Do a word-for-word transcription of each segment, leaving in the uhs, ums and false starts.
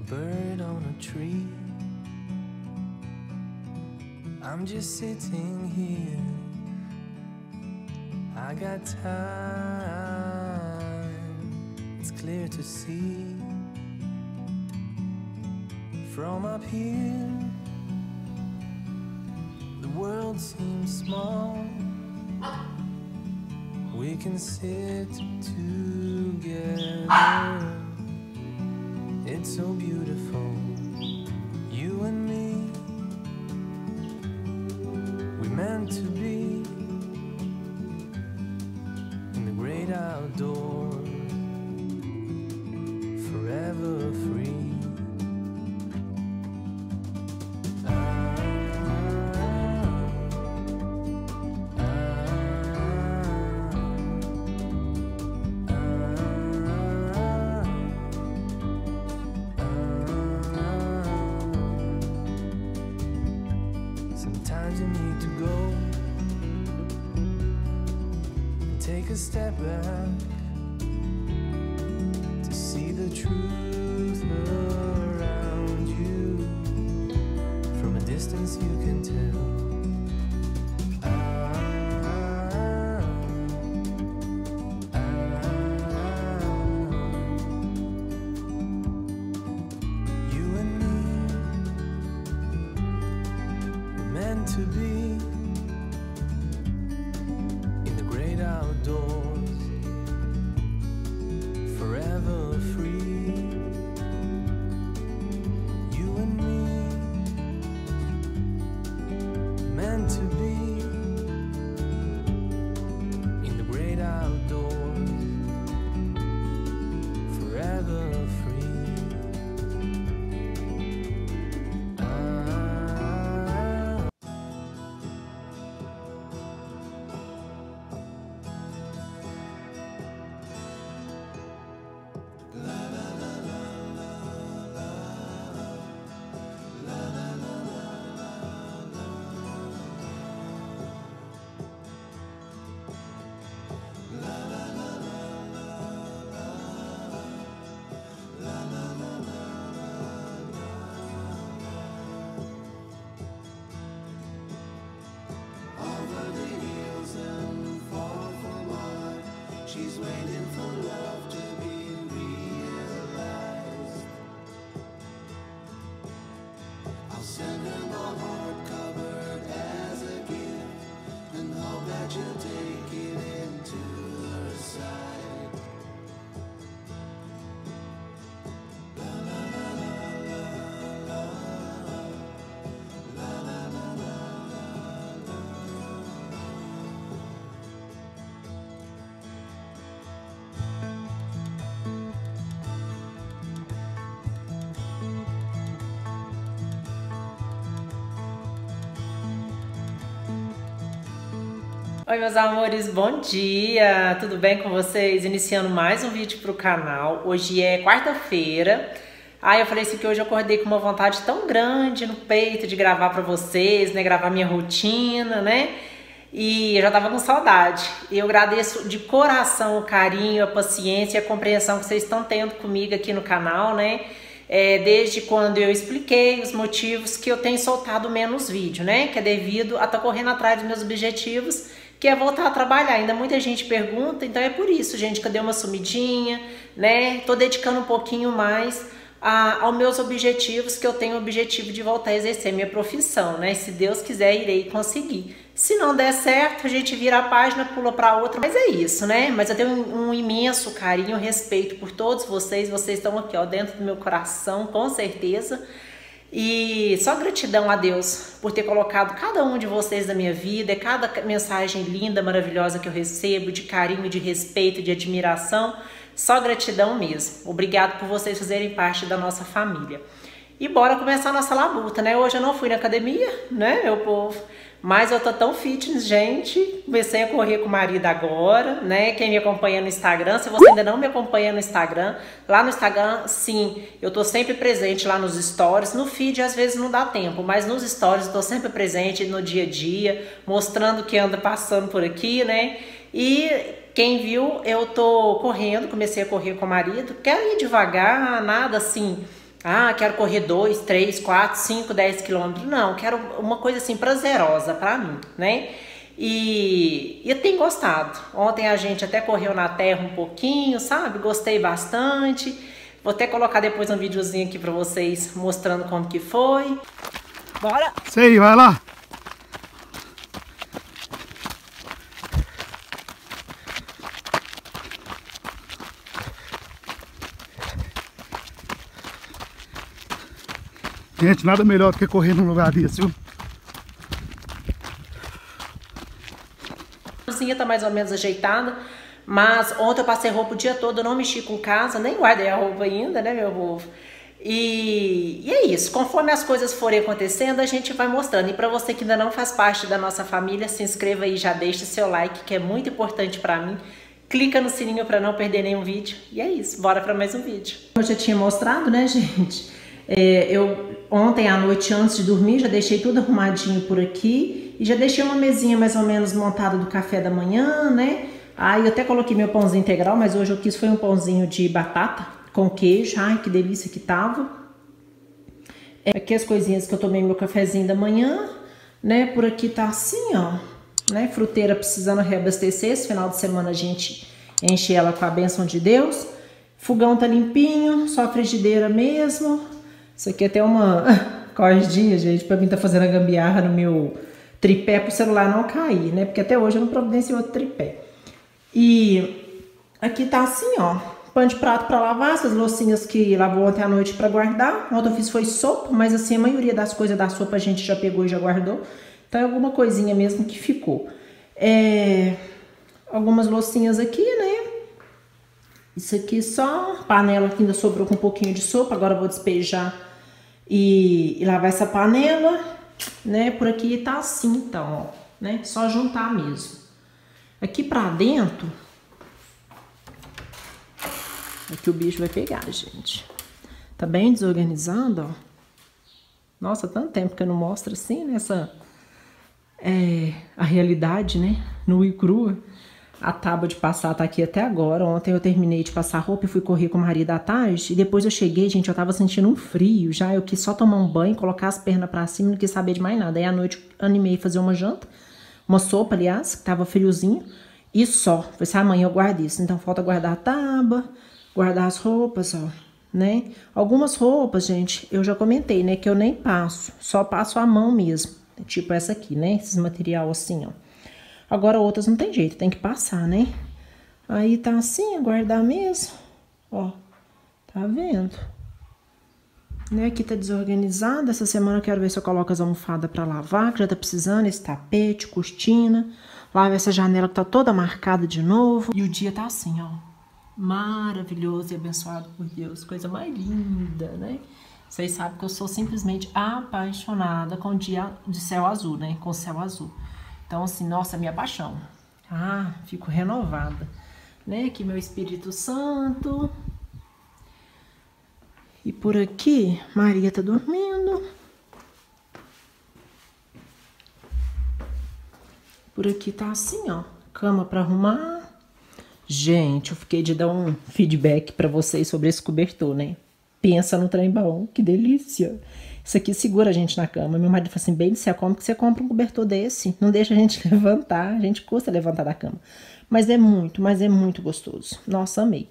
bird on a tree. I'm just sitting here. I got time, it's clear to see. From up here, the world seems small. We can sit together. It's so beautiful, you and me. We meant to be in the great outdoors, forever free. Sometimes you need to go and take a step back to see the truth around you. From a distance you can tell. To be in the great outdoors, forever free. You and me, meant to be in the great outdoors, forever free. She's waiting for love to be realized. I'll send her my heart covered as a gift, and hope that you'll take it into her side. La la la la la la la la la la. Oi meus amores, bom dia! Tudo bem com vocês? Iniciando mais um vídeo pro canal. Hoje é quarta-feira. Ai, eu falei assim que hoje eu acordei com uma vontade tão grande no peito de gravar pra vocês, né? Gravar minha rotina, né? E eu já tava com saudade. E eu agradeço de coração o carinho, a paciência e a compreensão que vocês estão tendo comigo aqui no canal, né? É, desde quando eu expliquei os motivos que eu tenho soltado menos vídeo, né? Que é devido a estar correndo atrás dos meus objetivos, que é voltar a trabalhar. Ainda muita gente pergunta, então é por isso, gente, que eu dei uma sumidinha, né? Tô dedicando um pouquinho mais a, aos meus objetivos, que eu tenho o objetivo de voltar a exercer minha profissão, né? Se Deus quiser, irei conseguir. Se não der certo, a gente vira a página, pula para outra, mas é isso, né? Mas eu tenho um, um imenso carinho, respeito por todos vocês, vocês estão aqui, ó, dentro do meu coração, com certeza. E só gratidão a Deus por ter colocado cada um de vocês na minha vida, é cada mensagem linda, maravilhosa que eu recebo, de carinho, de respeito, de admiração, só gratidão mesmo. Obrigado por vocês fazerem parte da nossa família. E bora começar a nossa labuta, né? Hoje eu não fui na academia, né, meu povo? Mas eu tô tão fitness, gente. Comecei a correr com o marido agora, né? Quem me acompanha no Instagram, se você ainda não me acompanha no Instagram, lá no Instagram, sim, eu tô sempre presente lá nos stories. No feed às vezes não dá tempo, mas nos stories eu tô sempre presente no dia a dia, mostrando o que anda passando por aqui, né? E quem viu, eu tô correndo, comecei a correr com o marido. Quero ir devagar, nada assim Ah, quero correr dois, três, quatro, cinco, dez quilômetros. Não, quero uma coisa assim prazerosa pra mim, né? E, e eu tenho gostado. Ontem a gente até correu na terra um pouquinho, sabe? Gostei bastante. Vou até colocar depois um videozinho aqui pra vocês mostrando como que foi. Bora! Sei, vai lá! Gente, nada melhor do que correr num lugar desse, viu? A cozinha tá mais ou menos ajeitada, mas ontem eu passei roupa o dia todo, eu não mexi com casa, nem guardei a roupa ainda, né, meu povo? E, e é isso, conforme as coisas forem acontecendo, a gente vai mostrando. E para você que ainda não faz parte da nossa família, se inscreva aí, já deixa seu like, que é muito importante para mim. Clica no sininho para não perder nenhum vídeo. E é isso, bora para mais um vídeo. Eu já tinha mostrado, né, gente? É, eu ontem à noite, antes de dormir, já deixei tudo arrumadinho por aqui. E já deixei uma mesinha mais ou menos montada do café da manhã, né? Aí eu até coloquei meu pãozinho integral, mas hoje eu quis foi um pãozinho de batata com queijo. Ai, que delícia que tava. É, aqui as coisinhas que eu tomei meu cafezinho da manhã, né? Por aqui tá assim, ó, né? Fruteira precisando reabastecer. Esse final de semana a gente enche ela com a bênção de Deus. Fogão tá limpinho, só a frigideira mesmo. Isso aqui é até uma cordinha, gente, pra mim tá fazendo a gambiarra no meu tripé pro celular não cair, né? Porque até hoje eu não providenciei outro tripé. E aqui tá assim, ó, pano de prato pra lavar, essas loucinhas que lavou ontem à noite pra guardar. Ontem eu fiz foi sopa, mas assim, a maioria das coisas da sopa a gente já pegou e já guardou. Então é alguma coisinha mesmo que ficou. É, algumas loucinhas aqui, né? Isso aqui só, panela que ainda sobrou com um pouquinho de sopa, agora eu vou despejar e, e lavar essa panela, né? Por aqui tá assim, então, ó, né? Só juntar mesmo. Aqui pra dentro, aqui o bicho vai pegar, gente. Tá bem desorganizado, ó. Nossa, tanto tempo que eu não mostro assim, nessa, é, a realidade, né? Nua e crua. A tábua de passar tá aqui até agora. Ontem eu terminei de passar roupa e fui correr com o marido à tarde. E depois eu cheguei, gente, eu tava sentindo um frio já. Eu quis só tomar um banho, colocar as pernas pra cima, não quis saber de mais nada. Aí à noite animei fazer uma janta, uma sopa, aliás, que tava friozinho. E só. Falei assim, amanhã eu guardo isso. Então falta guardar a tábua, guardar as roupas, ó, né? Algumas roupas, gente, eu já comentei, né, que eu nem passo. Só passo a mão mesmo. Tipo essa aqui, né? Esses material assim, ó. Agora outras não tem jeito, tem que passar, né? Aí tá assim, guardar mesmo. Ó, tá vendo? Né? Aqui tá desorganizado. Essa semana eu quero ver se eu coloco as almofadas pra lavar, que já tá precisando. Esse tapete, cortina. Lava essa janela que tá toda marcada de novo. E o dia tá assim, ó. Maravilhoso e abençoado por Deus. Coisa mais linda, né? Vocês sabem que eu sou simplesmente apaixonada com o dia de céu azul, né? Com o céu azul. Então, assim, nossa, minha paixão. Ah, fico renovada. Né? Aqui meu Espírito Santo. E por aqui, Maria tá dormindo. Por aqui tá assim, ó. Cama pra arrumar. Gente, eu fiquei de dar um feedback pra vocês sobre esse cobertor, né? Pensa no trem bom, que delícia. Isso aqui segura a gente na cama. Meu marido falou assim, bem, você como que você compra um cobertor desse? Não deixa a gente levantar, a gente custa levantar da cama. Mas é muito, mas é muito gostoso. Nossa, amei.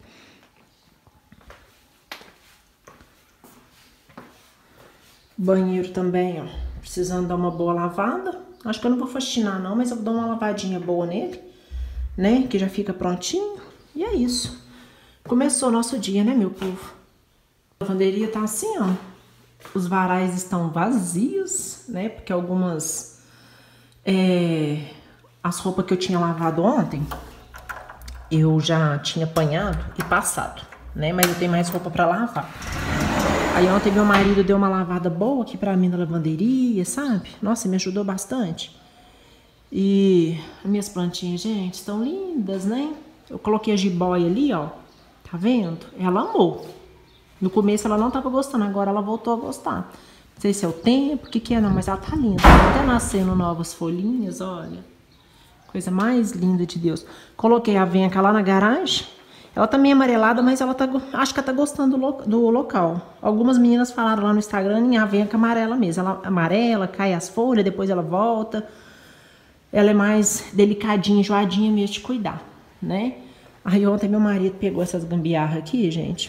Banheiro também, ó, precisando dar uma boa lavada. Acho que eu não vou faxinar não, mas eu vou dar uma lavadinha boa nele, né? Que já fica prontinho. E é isso. Começou o nosso dia, né, meu povo? A lavanderia tá assim, ó. Os varais estão vazios, né? Porque algumas... É, as roupas que eu tinha lavado ontem, eu já tinha apanhado e passado, né? Mas eu tenho mais roupa pra lavar. Aí ontem meu marido deu uma lavada boa aqui pra mim na lavanderia, sabe? Nossa, me ajudou bastante. E as minhas plantinhas, gente, estão lindas, né? Eu coloquei a jiboia ali, ó. Tá vendo? Ela amou. No começo ela não tava gostando, agora ela voltou a gostar. Não sei se é o tempo, o que que é não, mas ela tá linda. Tá até nascendo novas folhinhas, olha. Coisa mais linda de Deus. Coloquei a venca lá na garagem. Ela tá meio amarelada, mas ela tá, acho que ela tá gostando do, lo, do local. Algumas meninas falaram lá no Instagram, em avenca amarela mesmo. Ela amarela, cai as folhas, depois ela volta. Ela é mais delicadinha, enjoadinha mesmo de cuidar, né? Aí ontem meu marido pegou essas gambiarras aqui, gente,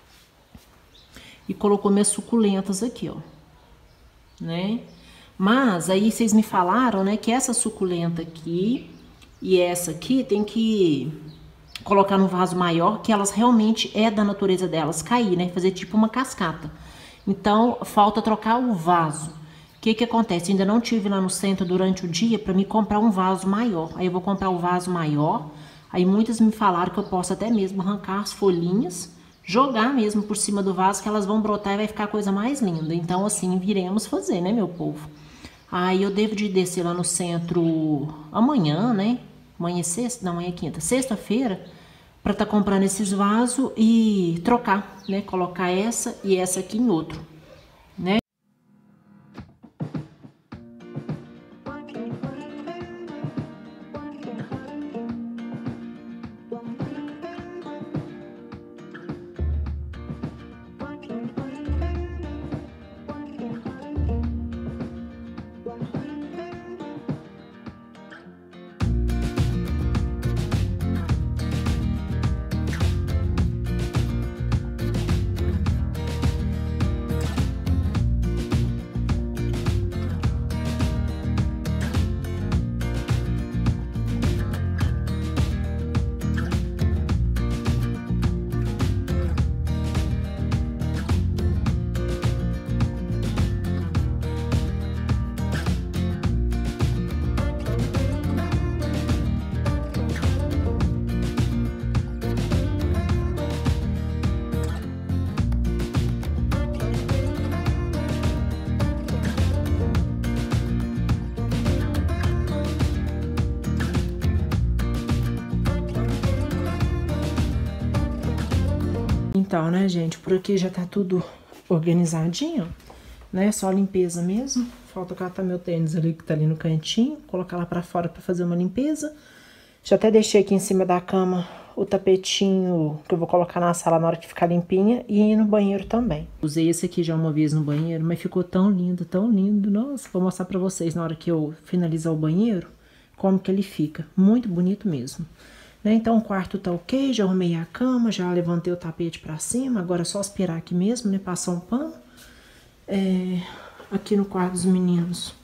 e colocou minhas suculentas aqui, ó, né? Mas aí vocês me falaram, né, que essa suculenta aqui e essa aqui tem que colocar num vaso maior, que elas realmente é da natureza delas cair, né? Fazer tipo uma cascata. Então, falta trocar o vaso. O que que acontece? Ainda não tive lá no centro durante o dia para me comprar um vaso maior. Aí eu vou comprar o vaso maior. Aí muitas me falaram que eu posso até mesmo arrancar as folhinhas, jogar mesmo por cima do vaso, que elas vão brotar e vai ficar a coisa mais linda. Então, assim, viremos fazer, né, meu povo? Aí eu devo de descer lá no centro amanhã, né? Amanhã é sexta? Não, amanhã é quinta. Sexta-feira, para estar tá comprando esses vasos e trocar, né? Colocar essa e essa aqui em outro, né? Então, né, gente, por aqui já tá tudo organizadinho, né, só limpeza mesmo. Falta catar meu tênis ali, que tá ali no cantinho, colocar lá pra fora pra fazer uma limpeza. Já até deixei aqui em cima da cama o tapetinho que eu vou colocar na sala na hora que ficar limpinha e no banheiro também. Usei esse aqui já uma vez no banheiro, mas ficou tão lindo, tão lindo. Nossa, vou mostrar pra vocês na hora que eu finalizar o banheiro, como que ele fica. Muito bonito mesmo. Né? Então o quarto tá ok, já arrumei a cama, já levantei o tapete pra cima, agora é só aspirar aqui mesmo, né, passar um pano. É, aqui no quarto dos meninos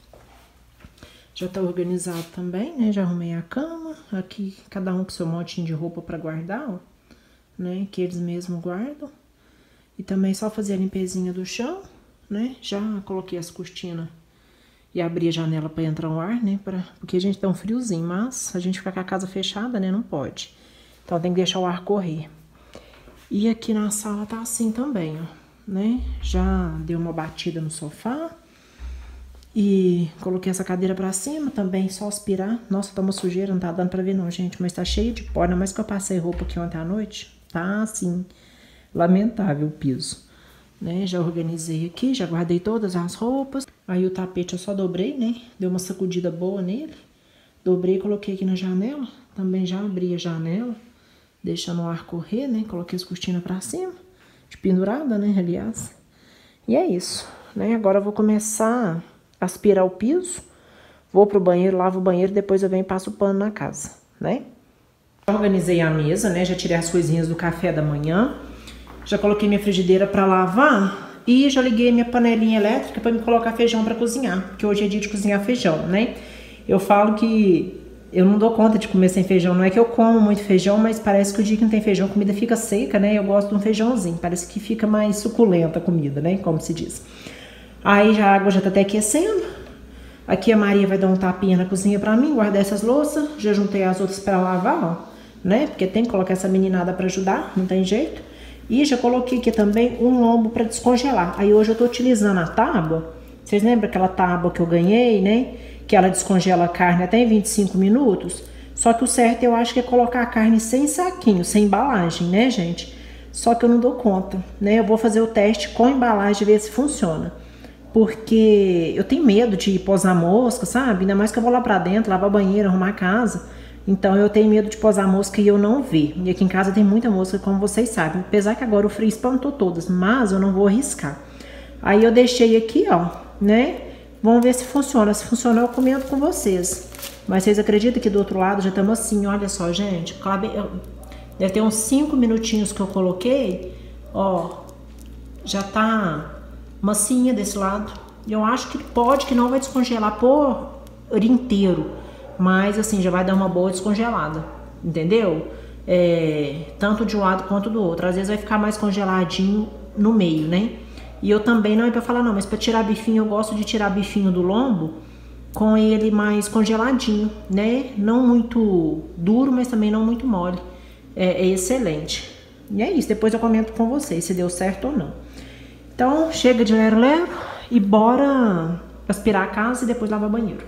já tá organizado também, né, já arrumei a cama, aqui cada um com seu montinho de roupa pra guardar, ó, né, que eles mesmos guardam. E também só fazer a limpezinha do chão, né, já coloquei as cortinas e abrir a janela para entrar um ar, né? Pra, porque a gente tá um friozinho, mas a gente ficar com a casa fechada, né? Não pode. Então tem que deixar o ar correr. E aqui na sala tá assim também, ó, né? Já deu uma batida no sofá. E coloquei essa cadeira pra cima também, só aspirar. Nossa, tá uma sujeira, não tá dando pra ver não, gente. Mas tá cheio de pó, ainda mais que eu passei roupa aqui ontem à noite. Tá assim, lamentável o piso. Né, já organizei aqui, já guardei todas as roupas. Aí o tapete eu só dobrei, né? Deu uma sacudida boa nele. Dobrei e coloquei aqui na janela. Também já abri a janela, deixando o ar correr, né? Coloquei as cortinas pra cima, de pendurada, né? Aliás. E é isso, né? Agora eu vou começar a aspirar o piso. Vou pro banheiro, lavo o banheiro, depois eu venho e passo o pano na casa, né? Já organizei a mesa, né? Já tirei as coisinhas do café da manhã. Já coloquei minha frigideira para lavar e já liguei minha panelinha elétrica para me colocar feijão para cozinhar, porque hoje é dia de cozinhar feijão, né? Eu falo que eu não dou conta de comer sem feijão, não é que eu como muito feijão, mas parece que o dia que não tem feijão a comida fica seca, né? Eu gosto de um feijãozinho, parece que fica mais suculenta a comida, né? Como se diz. Aí já a água já tá até aquecendo. Aqui a Maria vai dar um tapinha na cozinha para mim, guardar essas louças. Já juntei as outras para lavar, ó, né? Porque tem que colocar essa meninada para ajudar, não tem jeito. E já coloquei aqui também um lombo para descongelar. Aí hoje eu tô utilizando a tábua. Vocês lembram aquela tábua que eu ganhei, né? Que ela descongela a carne até em vinte e cinco minutos. Só que o certo eu acho que é colocar a carne sem saquinho, sem embalagem, né, gente? Só que eu não dou conta, né? Eu vou fazer o teste com embalagem, ver se funciona. Porque eu tenho medo de posar mosca, sabe? Ainda mais que eu vou lá pra dentro, lavar banheiro, arrumar a casa. Então eu tenho medo de posar mosca e eu não ver. E aqui em casa tem muita mosca, como vocês sabem. Apesar que agora o frio espantou todas, mas eu não vou arriscar. Aí eu deixei aqui, ó, né? Vamos ver se funciona. Se funcionar, eu comento com vocês. Mas vocês acreditam que do outro lado já estamos assim, olha só, gente. Deve ter uns cinco minutinhos que eu coloquei. Ó, já tá massinha desse lado. Eu acho que pode, que não vai descongelar por inteiro. Mas assim, já vai dar uma boa descongelada, entendeu? É, tanto de um lado quanto do outro. Às vezes vai ficar mais congeladinho no meio, né? E eu também, não é pra falar não, mas pra tirar bifinho, eu gosto de tirar bifinho do lombo com ele mais congeladinho, né? Não muito duro, mas também não muito mole. É, é excelente. E é isso, depois eu comento com vocês se deu certo ou não. Então, chega de lero-lero e bora aspirar a casa e depois lavar banheiro.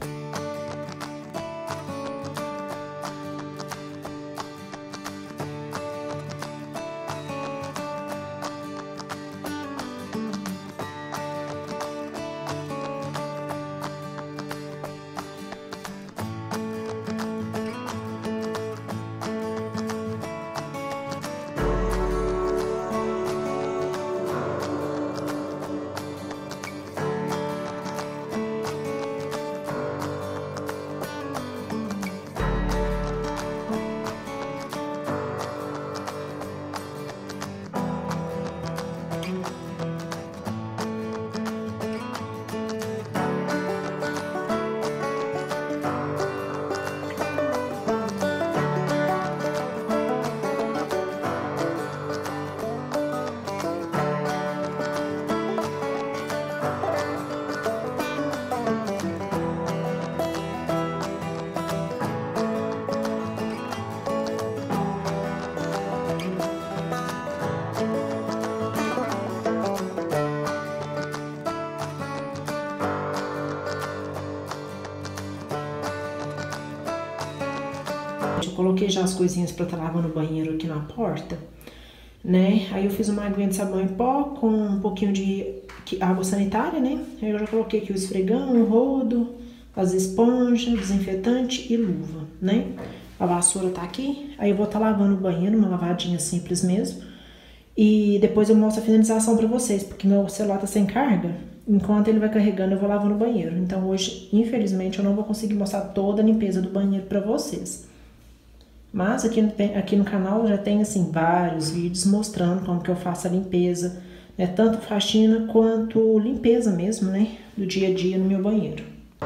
Eu coloquei já as coisinhas pra estar lavando o banheiro aqui na porta, né? Aí eu fiz uma aguinha de sabão em pó com um pouquinho de água sanitária, né? Aí eu já coloquei aqui o esfregão, o rodo, as esponjas, desinfetante e luva, né? A vassoura tá aqui. Aí eu vou estar lavando o banheiro, uma lavadinha simples mesmo. E depois eu mostro a finalização pra vocês, porque meu celular tá sem carga. Enquanto ele vai carregando, eu vou lavando o banheiro. Então hoje, infelizmente, eu não vou conseguir mostrar toda a limpeza do banheiro pra vocês. Mas aqui no, aqui no canal já tem assim vários vídeos mostrando como que eu faço a limpeza, né? Tanto faxina quanto limpeza mesmo, né? Do dia a dia no meu banheiro.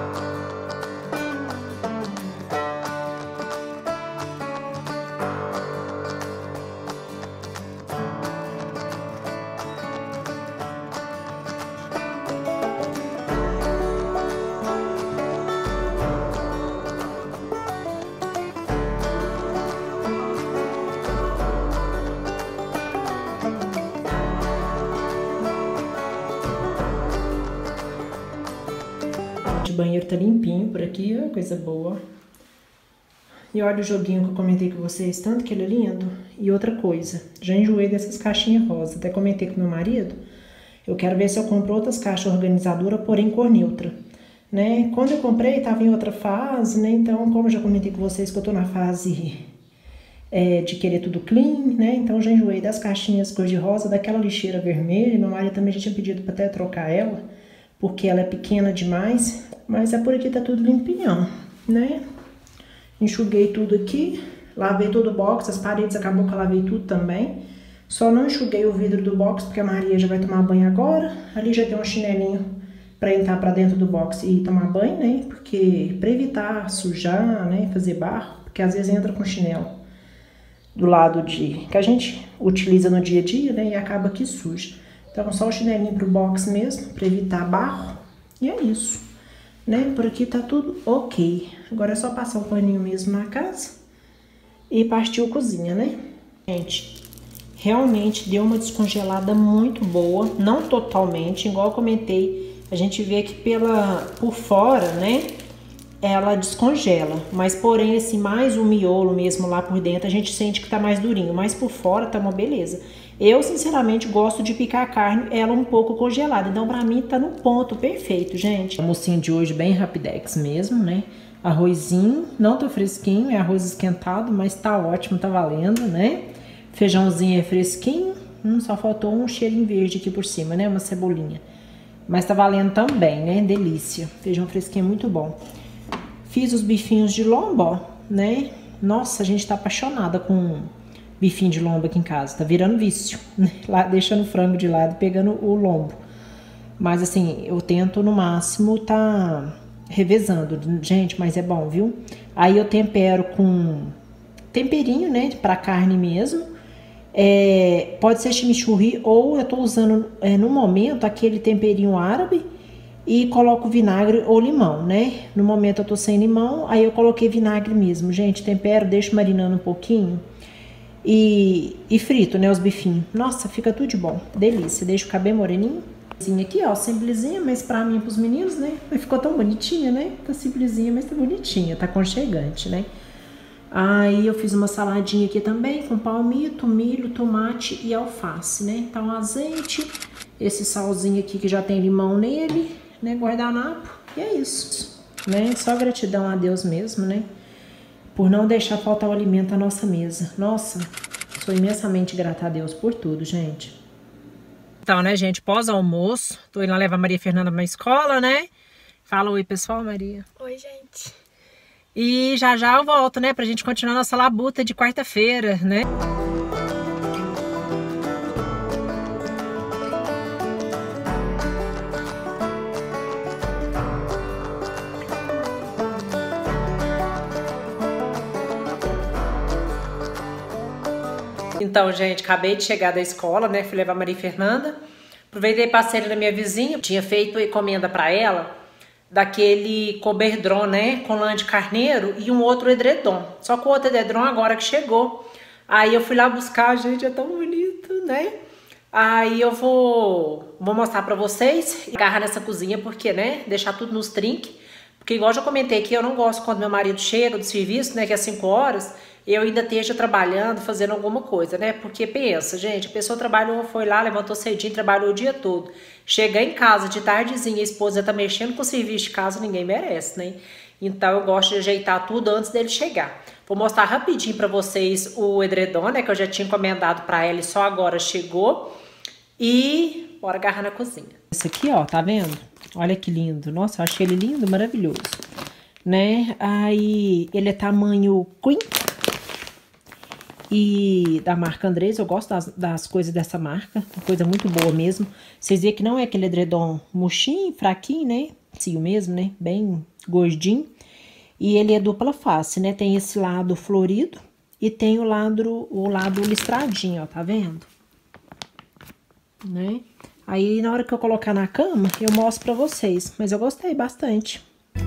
O banheiro tá limpinho por aqui, ó, coisa boa. E olha o joguinho que eu comentei com vocês, tanto que ele é lindo. E outra coisa, já enjoei dessas caixinhas rosa. Até comentei com meu marido, eu quero ver se eu compro outras caixas organizadoras, porém cor neutra, né? Quando eu comprei, tava em outra fase, né? Então, como eu já comentei com vocês que eu tô na fase é, de querer tudo clean, né? Então, já enjoei das caixinhas cor de rosa, daquela lixeira vermelha. Meu marido também já tinha pedido pra até trocar ela, porque ela é pequena demais. Mas é por aqui tá tudo limpinhão, né? Enxuguei tudo aqui, lavei todo o box, as paredes acabou que eu lavei tudo também. Só não enxuguei o vidro do box, porque a Maria já vai tomar banho agora. Ali já tem um chinelinho pra entrar pra dentro do box e tomar banho, né? Porque pra evitar sujar, né? Fazer barro, porque às vezes entra com chinelo do lado de que a gente utiliza no dia a dia, né? E acaba que suja. Então só o chinelinho pro box mesmo, pra evitar barro. E é isso. Né? Por aqui tá tudo ok. Agora é só passar o paninho mesmo na casa e partiu cozinha, né? Gente, realmente deu uma descongelada muito boa. Não totalmente, igual eu comentei. A gente vê que pela, por fora, né? Ela descongela. Mas porém, assim, mais o miolo mesmo lá por dentro, a gente sente que tá mais durinho. Mas por fora tá uma beleza. Eu, sinceramente, gosto de picar a carne, ela um pouco congelada. Então, pra mim, tá no ponto perfeito, gente. O almocinho de hoje bem rapidex mesmo, né? Arrozinho, não tá fresquinho, é arroz esquentado, mas tá ótimo, tá valendo, né? Feijãozinho é fresquinho, hum, só faltou um cheirinho verde aqui por cima, né? Uma cebolinha. Mas tá valendo também, né? Delícia. Feijão fresquinho é muito bom. Fiz os bifinhos de lombo, ó, né? Nossa, a gente tá apaixonada com bifinho de lombo aqui em casa. Tá virando vício, né? Lá, deixando o frango de lado, pegando o lombo. Mas assim, eu tento no máximo tá revezando. Gente, mas é bom, viu? Aí eu tempero com temperinho, né? Pra carne mesmo. É, pode ser chimichurri ou eu tô usando é, no momento aquele temperinho árabe e coloco vinagre ou limão, né? No momento eu tô sem limão, aí eu coloquei vinagre mesmo. Gente, tempero, deixo marinando um pouquinho e, e frito, né? Os bifinhos. Nossa, fica tudo de bom. Delícia. Deixo ficar bem moreninho. Aqui, ó, simplesinha, mas pra mim e pros meninos, né? Mas ficou tão bonitinha, né? Tá simplesinha, mas tá bonitinha, tá aconchegante, né? Aí eu fiz uma saladinha aqui também com palmito, milho, tomate e alface, né? Então azeite, esse salzinho aqui que já tem limão nele, né? Guardanapo, e é isso, né? Só gratidão a Deus mesmo, né? Por não deixar faltar o alimento à nossa mesa. Nossa, sou imensamente grata a Deus por tudo, gente. Então, né, gente, pós-almoço, tô indo lá levar a Maria Fernanda pra escola, né? Fala oi, pessoal, Maria. Oi, gente. E já já eu volto, né, pra gente continuar nossa labuta de quarta-feira, né? Então, gente, acabei de chegar da escola, né? Fui levar a Maria Fernanda. Aproveitei e passei ali na minha vizinha. Tinha feito encomenda pra ela daquele coberdron, né? Com lã de carneiro e um outro edredom. Só que o outro edredom agora que chegou. Aí eu fui lá buscar, gente, é tão bonito, né? Aí eu vou, vou mostrar pra vocês. Agarrar nessa cozinha, porque, né? Deixar tudo nos trinques. Porque igual eu já comentei aqui, eu não gosto quando meu marido chega do serviço, né? Que é cinco horas... eu ainda esteja trabalhando, fazendo alguma coisa, né? Porque pensa, gente, a pessoa trabalhou, foi lá, levantou cedinho, trabalhou o dia todo. Chegar em casa de tardezinha, a esposa tá mexendo com o serviço de casa, ninguém merece, né? Então eu gosto de ajeitar tudo antes dele chegar. Vou mostrar rapidinho pra vocês o edredom, né? Que eu já tinha encomendado pra ela e só agora chegou. E bora agarrar na cozinha. Esse aqui, ó, tá vendo? Olha que lindo. Nossa, eu achei ele lindo, maravilhoso. Né? Aí ele é tamanho queen. E da marca Andrés, eu gosto das, das coisas dessa marca, uma coisa muito boa mesmo. Vocês veem que não é aquele edredom murchinho, fraquinho, né? Cio mesmo, né? Bem gordinho. E ele é dupla face, né? Tem esse lado florido e tem o lado, o lado listradinho, ó, tá vendo? Né? Aí na hora que eu colocar na cama, eu mostro pra vocês. Mas eu gostei bastante.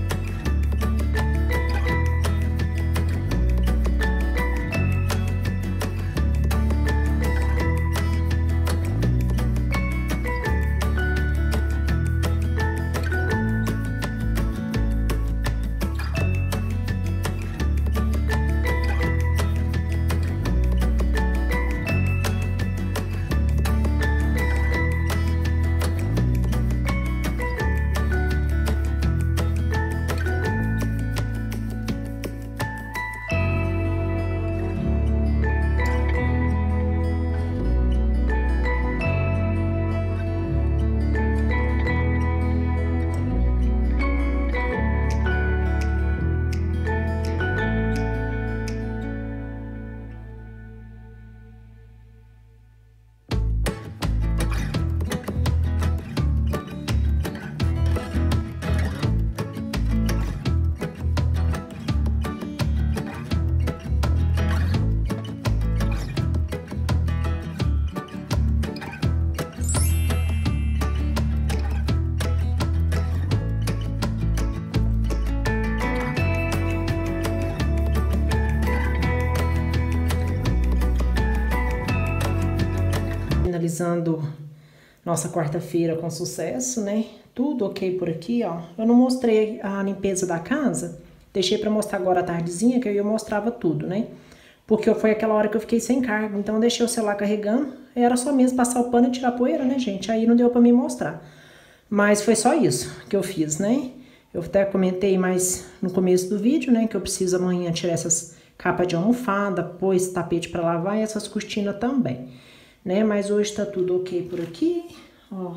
Finalizando nossa quarta-feira com sucesso, né? Tudo ok por aqui, ó. Eu não mostrei a limpeza da casa, deixei pra mostrar agora à tardezinha, que eu mostrava tudo, né? Porque foi aquela hora que eu fiquei sem carga, então eu deixei o celular carregando. Era só mesmo passar o pano e tirar a poeira, né, gente? Aí não deu pra me mostrar. Mas foi só isso que eu fiz, né? Eu até comentei mais no começo do vídeo, né, que eu preciso amanhã tirar essas capas de almofada, pôr esse tapete para lavar e essas cortinas também, né? Mas hoje tá tudo ok por aqui, ó,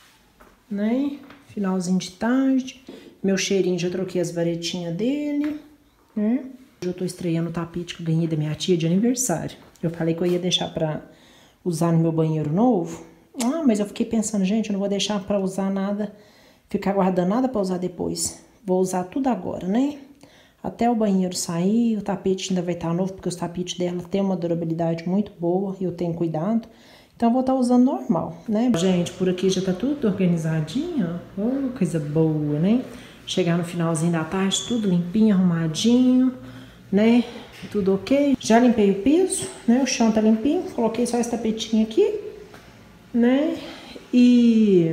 né? Finalzinho de tarde, meu cheirinho já troquei as varetinhas dele, né? Hoje eu tô estreando o tapete que eu ganhei da minha tia de aniversário. Eu falei que eu ia deixar pra usar no meu banheiro novo. Ah, mas eu fiquei pensando, gente, eu não vou deixar pra usar nada, ficar guardando nada pra usar depois. Vou usar tudo agora, né? Até o banheiro sair, o tapete ainda vai estar novo, porque os tapetes dela tem uma durabilidade muito boa e eu tenho cuidado. Então eu vou estar usando normal, né? Gente, por aqui já tá tudo organizadinho, ó. Oh, coisa boa, né? Chegar no finalzinho da tarde, tudo limpinho, arrumadinho, né? Tudo ok. Já limpei o piso, né? O chão tá limpinho, coloquei só esse tapetinho aqui, né? E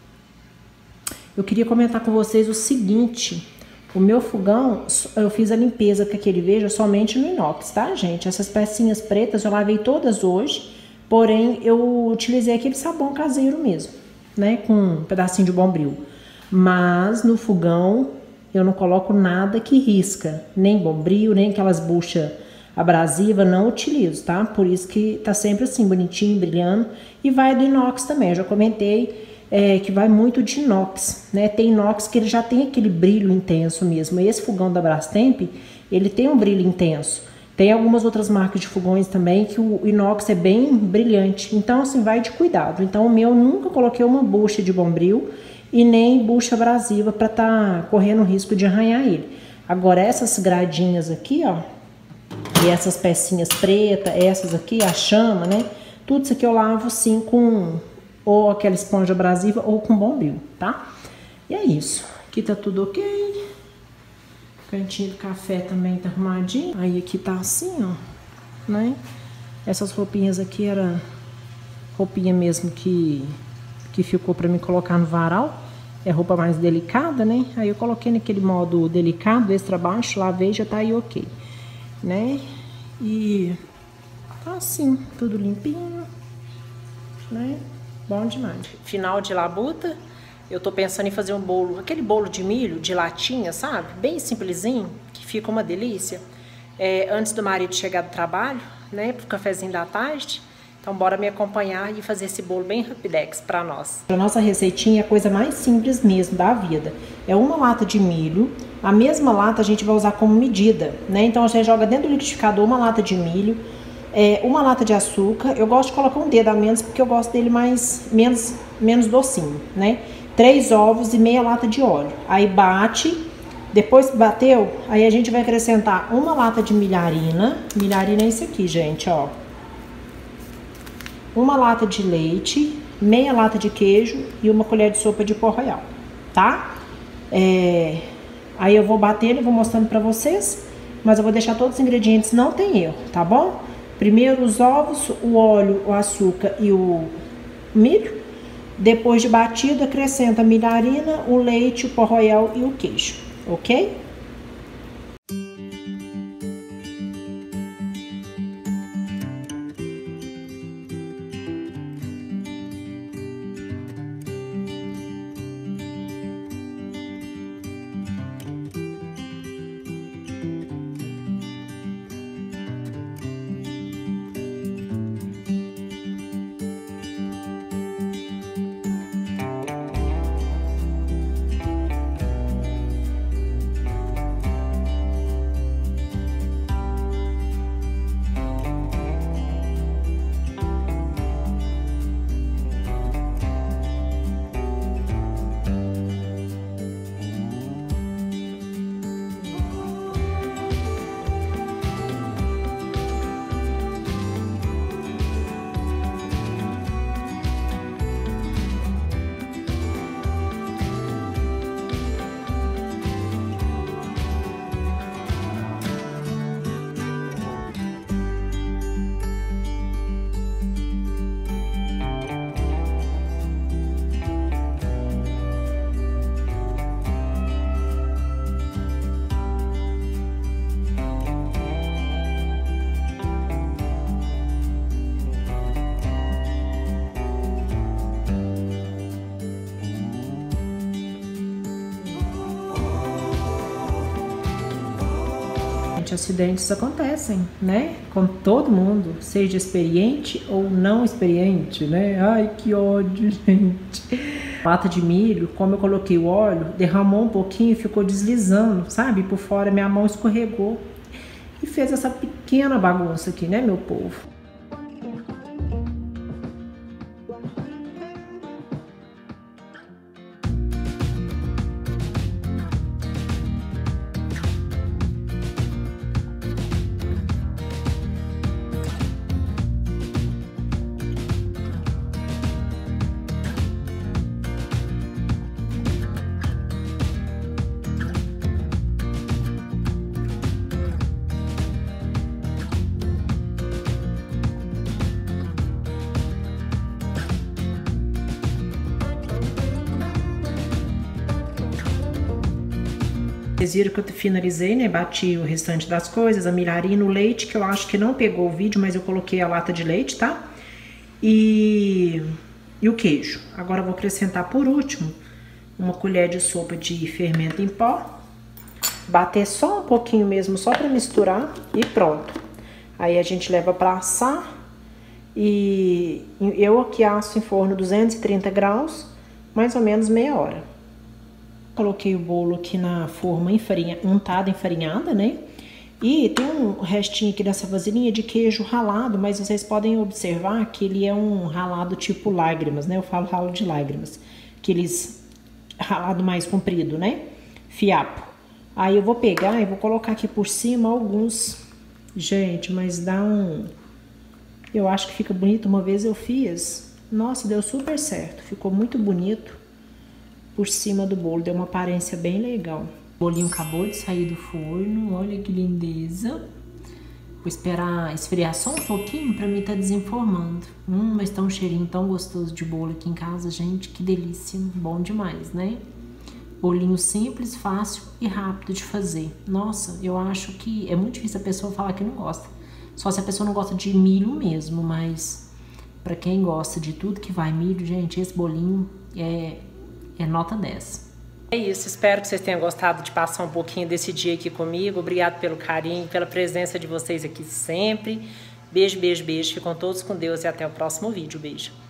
eu queria comentar com vocês o seguinte: o meu fogão, eu fiz a limpeza com aquele veja somente no inox, tá, gente? Essas pecinhas pretas eu lavei todas hoje, porém eu utilizei aquele sabão caseiro mesmo, né? Com um pedacinho de Bombril. Mas no fogão eu não coloco nada que risca, nem Bombril, nem aquelas buchas abrasivas, não utilizo, tá? Por isso que tá sempre assim, bonitinho, brilhando. E vai do inox também, eu já comentei é, que vai muito de inox, né? Tem inox que ele já tem aquele brilho intenso mesmo. Esse fogão da Brastemp, ele tem um brilho intenso. Tem algumas outras marcas de fogões também que o inox é bem brilhante. Então, assim, vai de cuidado. Então, o meu, nunca coloquei uma bucha de Bombril e nem bucha abrasiva para tá correndo o risco de arranhar ele. Agora, essas gradinhas aqui, ó, e essas pecinhas pretas, essas aqui, a chama, né? Tudo isso aqui eu lavo, sim, com ou aquela esponja abrasiva ou com Bombril, tá? E é isso. Aqui tá tudo ok. O cantinho do café também tá arrumadinho. Aí aqui tá assim, ó, né? Essas roupinhas aqui era roupinha mesmo que, que ficou pra me colocar no varal. É roupa mais delicada, né? Aí eu coloquei naquele modo delicado, extra baixo, lavei, já tá aí ok, né? E tá assim, tudo limpinho, né? Bom demais. Final de labuta, eu tô pensando em fazer um bolo, aquele bolo de milho, de latinha, sabe? Bem simplesinho, que fica uma delícia. É, antes do marido chegar do trabalho, né? Pro cafezinho da tarde. Então bora me acompanhar e fazer esse bolo bem rapidex pra nós. A nossa receitinha é a coisa mais simples mesmo da vida. É uma lata de milho, a mesma lata a gente vai usar como medida, né? Então você joga dentro do liquidificador uma lata de milho, é, uma lata de açúcar. Eu gosto de colocar um dedo a menos porque eu gosto dele mais menos, menos docinho, né? Três ovos e meia lata de óleo. Aí bate, depois que bateu, aí a gente vai acrescentar uma lata de milharina. Milharina é isso aqui, gente, ó. Uma lata de leite, meia lata de queijo e uma colher de sopa de pó royal, tá? É, aí eu vou batendo e vou mostrando pra vocês, mas eu vou deixar todos os ingredientes, não tem erro, tá bom? Primeiro os ovos, o óleo, o açúcar e o milho. Depois de batido, acrescenta a milharina, o leite, o pó royal e o queijo, ok? gente, acidentes acontecem, né? Com todo mundo, seja experiente ou não experiente, né? Ai, que ódio, gente. Lata de milho, como eu coloquei o óleo, derramou um pouquinho e ficou deslizando, sabe? Por fora, minha mão escorregou e fez essa pequena bagunça aqui, né, meu povo? Vocês viram que eu finalizei, né? Bati o restante das coisas, a milharina, o leite, que eu acho que não pegou o vídeo, mas eu coloquei a lata de leite, tá? E, e o queijo. Agora eu vou acrescentar por último uma colher de sopa de fermento em pó. Bater só um pouquinho mesmo, só pra misturar e pronto. Aí a gente leva pra assar. E eu aqui asso em forno duzentos e trinta graus, mais ou menos meia hora. Coloquei o bolo aqui na forma enfarinha, untada, enfarinhada, né? E tem um restinho aqui dessa vasilhinha de queijo ralado, mas vocês podem observar que ele é um ralado tipo lágrimas, né? Eu falo ralo de lágrimas. Aqueles ralado mais comprido, né? Fiapo. Aí eu vou pegar e vou colocar aqui por cima alguns. Gente, mas dá um... Eu acho que fica bonito. Uma vez eu fiz. Nossa, deu super certo. Ficou muito bonito. Por cima do bolo, deu uma aparência bem legal. O bolinho acabou de sair do forno, olha que lindeza. Vou esperar esfriar só um pouquinho pra mim tá desenformando. Hum, mas tá um cheirinho tão gostoso de bolo aqui em casa, gente, que delícia, bom demais, né? Bolinho simples, fácil e rápido de fazer. Nossa, eu acho que é muito difícil a pessoa falar que não gosta. Só se a pessoa não gosta de milho mesmo, mas pra quem gosta de tudo que vai milho, gente, esse bolinho é... É nota dez. É isso, espero que vocês tenham gostado de passar um pouquinho desse dia aqui comigo. Obrigado pelo carinho, pela presença de vocês aqui sempre. Beijo, beijo, beijo. Ficam todos com Deus e até o próximo vídeo. Beijo.